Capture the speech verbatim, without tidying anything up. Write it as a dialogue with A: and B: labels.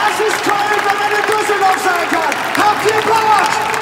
A: Das ist toll, wenn man in Düsseldorf sein kann. Habt ihr Bock?